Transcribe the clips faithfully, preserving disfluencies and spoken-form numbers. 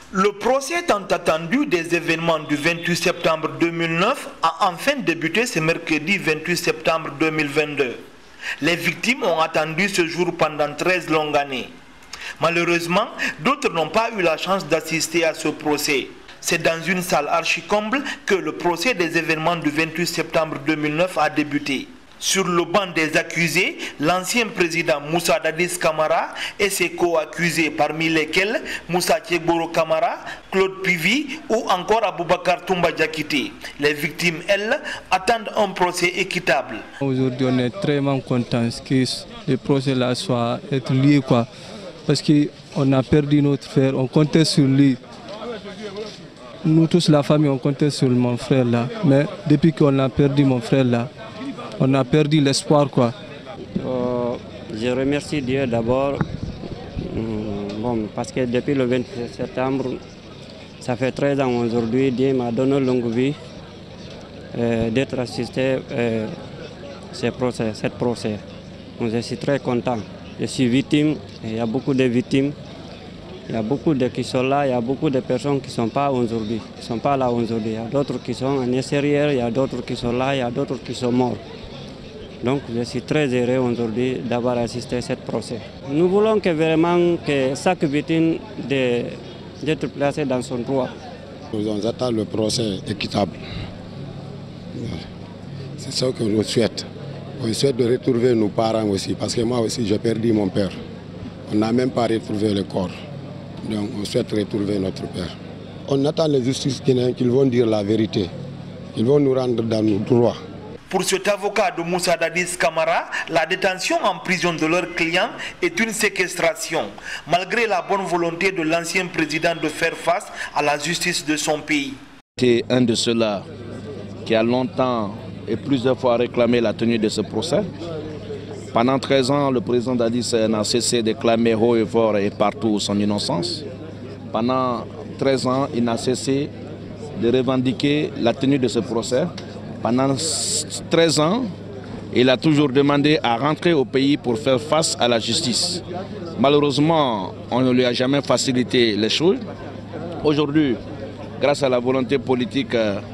Le procès tant attendu des événements du vingt-huit septembre deux mille neuf a enfin débuté ce mercredi vingt-huit septembre deux mille vingt-deux. Les victimes ont attendu ce jour pendant treize longues années. Malheureusement, d'autres n'ont pas eu la chance d'assister à ce procès. C'est dans une salle archi-comble que le procès des événements du vingt-huit septembre deux mille neuf a débuté. Sur le banc des accusés, l'ancien président Moussa Dadis Camara et ses co-accusés, parmi lesquels Moussa Tchegboro Camara, Claude Pivi ou encore Aboubakar Toumba Diakité. Les victimes, elles, attendent un procès équitable. Aujourd'hui, on est très contents que le procès-là soit être lié, quoi. Parce qu'on a perdu notre frère, on comptait sur lui. Nous tous, la famille, on comptait sur mon frère là. Mais depuis qu'on a perdu mon frère là, on a perdu l'espoir, quoi. Euh, je remercie Dieu d'abord, bon, parce que depuis le vingt-huit septembre, ça fait treize ans aujourd'hui, Dieu m'a donné longue vie euh, d'être assisté à ce procès, cette procès. Donc, je suis très content. Je suis victime, il y a beaucoup de victimes, il y a beaucoup de qui sont là, il y a beaucoup de personnes qui ne sont pas aujourd'hui, qui sont pas là aujourd'hui. Il y a d'autres qui sont en extérieur, il y a d'autres qui sont là, il y a d'autres qui sont morts. Donc je suis très heureux aujourd'hui d'avoir assisté à ce procès. Nous voulons que vraiment que chaque victime d'être placée dans son droit. Nous attendons le procès équitable. C'est ce que nous souhaitons. On souhaite de retrouver nos parents aussi, parce que moi aussi j'ai perdu mon père. On n'a même pas retrouvé le corps. Donc on souhaite retrouver notre père. On attend les justices qu'ils vont dire la vérité. Ils vont nous rendre dans nos droits. Pour cet avocat de Moussa Dadis Camara, la détention en prison de leur client est une séquestration, malgré la bonne volonté de l'ancien président de faire face à la justice de son pays. C'est un de ceux-là qui a longtemps et plusieurs fois réclamé la tenue de ce procès. Pendant treize ans, le président Dadis n'a cessé de clamer haut et fort et partout son innocence. Pendant treize ans, il n'a cessé de revendiquer la tenue de ce procès. Pendant treize ans, il a toujours demandé à rentrer au pays pour faire face à la justice. Malheureusement, on ne lui a jamais facilité les choses. Aujourd'hui, grâce à la volonté politique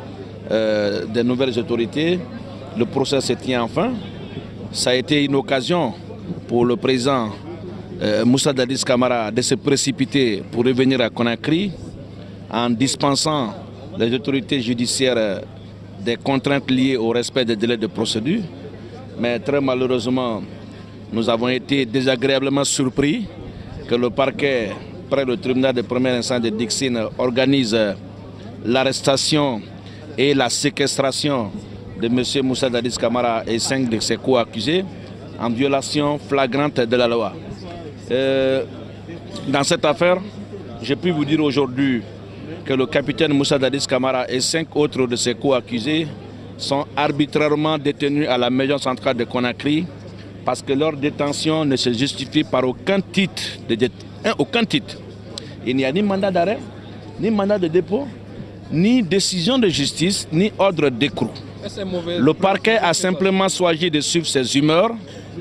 euh, des nouvelles autorités, le procès se tient enfin. Ça a été une occasion pour le président euh, Moussa Dadis Camara de se précipiter pour revenir à Conakry en dispensant les autorités judiciaires des contraintes liées au respect des délais de procédure. Mais très malheureusement, nous avons été désagréablement surpris que le parquet, près du tribunal de première instance de Dixine, organise l'arrestation et la séquestration de M. Moussa Dadis Camara et cinq de ses co-accusés en violation flagrante de la loi. Euh, dans cette affaire, je puis vous dire aujourd'hui que le capitaine Moussa Dadis Camara et cinq autres de ses co-accusés sont arbitrairement détenus à la maison centrale de Conakry parce que leur détention ne se justifie par aucun titre de dé... hein, aucun titre. Il n'y a ni mandat d'arrêt, ni mandat de dépôt, ni décision de justice, ni ordre d'écrou. Le parquet a simplement choisi de suivre ses humeurs,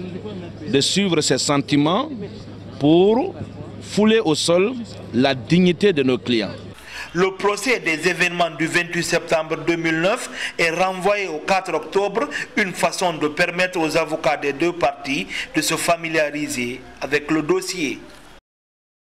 de suivre ses sentiments pour fouler au sol la dignité de nos clients. Le procès des événements du vingt-huit septembre deux mille neuf est renvoyé au quatre octobre, une façon de permettre aux avocats des deux parties de se familiariser avec le dossier.